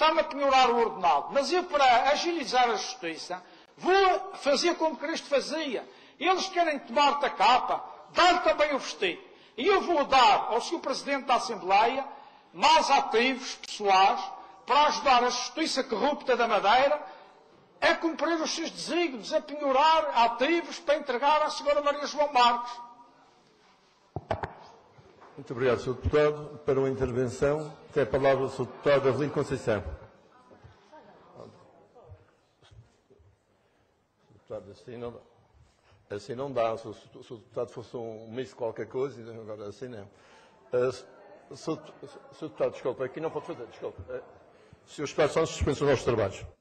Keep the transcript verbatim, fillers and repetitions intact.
está-me a penhorar o ordenado, mas eu, para agilizar a justiça, vou fazer como Cristo fazia. Eles querem tomar-te a capa, dar também o vestido. E eu vou dar ao senhor Presidente da Assembleia mais ativos pessoais para ajudar a justiça corrupta da Madeira a cumprir os seus desígnios, a penhorar ativos para entregar à senhora Maria João Marques. Muito obrigado, senhor Deputado. Para uma intervenção, tem a palavra o senhor Deputado Avelino Conceição. Deputado, assim não dá. Assim não dá. Se o senhor Deputado fosse um misto qualquer coisa, agora assim não. Uh, senhor Deputado, desculpe, aqui não pode fazer, desculpe. Uh, senhor Deputado, são suspensos os nossos trabalhos.